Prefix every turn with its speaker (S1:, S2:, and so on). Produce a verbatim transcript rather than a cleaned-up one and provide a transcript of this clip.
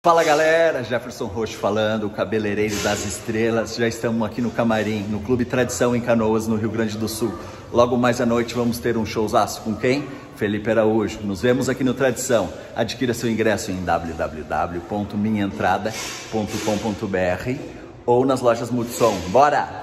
S1: Fala galera, Jefferson Roxo falando, o cabeleireiro das estrelas. Já estamos aqui no Camarim, no Clube Tradição em Canoas, no Rio Grande do Sul. Logo mais à noite vamos ter um showzaço com quem? Felipe Araújo. Nos vemos aqui no Tradição. Adquira seu ingresso em w w w ponto minha entrada ponto com ponto b r ou nas lojas Multissom. Bora!